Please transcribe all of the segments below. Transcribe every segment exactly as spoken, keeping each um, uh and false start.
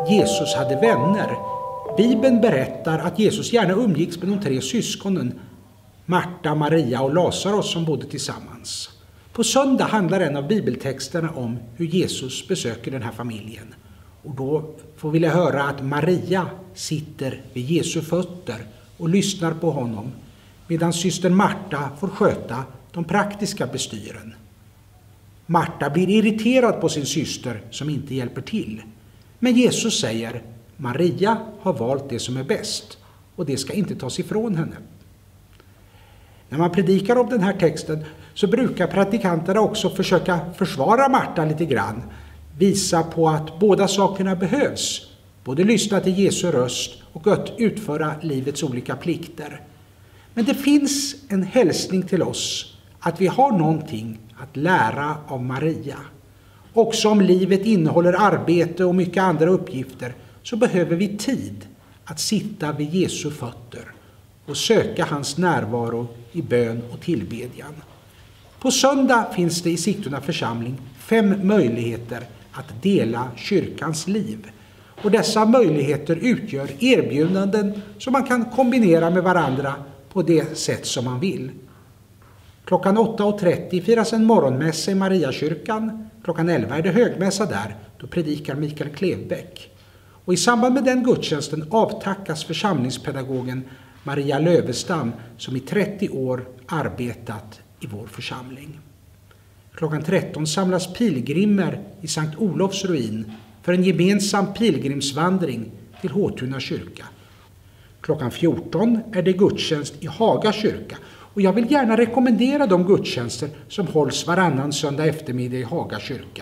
Jesus hade vänner. Bibeln berättar att Jesus gärna umgicks med de tre syskonen Marta, Maria och Lazarus som bodde tillsammans. På söndag handlar en av bibeltexterna om hur Jesus besöker den här familjen. Och då får vi höra att Maria sitter vid Jesu fötter och lyssnar på honom, medan syster Marta får sköta de praktiska bestyren. Marta blir irriterad på sin syster som inte hjälper till. Men Jesus säger, Maria har valt det som är bäst och det ska inte tas ifrån henne. När man predikar om den här texten så brukar predikanterna också försöka försvara Marta lite grann. Visa på att båda sakerna behövs. Både lyssna till Jesu röst och att utföra livets olika plikter. Men det finns en hälsning till oss att vi har någonting att lära av Maria. Också om livet innehåller arbete och mycket andra uppgifter så behöver vi tid att sitta vid Jesu fötter och söka hans närvaro i bön och tillbedjan. På söndag finns det i Sigtuna församling fem möjligheter att dela kyrkans liv. Och dessa möjligheter utgör erbjudanden som man kan kombinera med varandra på det sätt som man vill. Klockan åtta och trettio firas en morgonmässa i Mariakyrkan. Klockan elva är det högmässa där, då predikar Mikael Klevbäck. Och i samband med den gudstjänsten avtackas församlingspedagogen Maria Lövestam som i trettio år arbetat i vår församling. Klockan tretton samlas pilgrimer i Sankt Olofs ruin för en gemensam pilgrimsvandring till Håtuna kyrka. Klockan fjorton är det gudstjänst i Haga kyrka. Och jag vill gärna rekommendera de gudstjänster som hålls varannan söndag eftermiddag i Haga kyrka.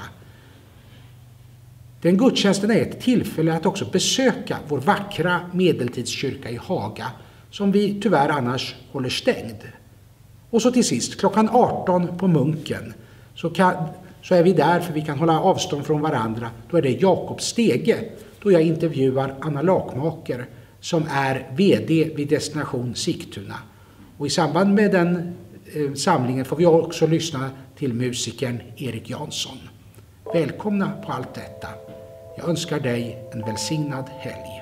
Den gudstjänsten är ett tillfälle att också besöka vår vackra medeltidskyrka i Haga, som vi tyvärr annars håller stängd. Och så till sist, klockan arton på Munken, så, kan, så är vi där för vi kan hålla avstånd från varandra. Då är det Jakob Stege, då jag intervjuar Anna Lakmaker som är vd vid Destination Sigtuna. Och i samband med den eh, samlingen får vi också lyssna till musikern Erik Jansson. Välkomna på allt detta. Jag önskar dig en välsignad helg.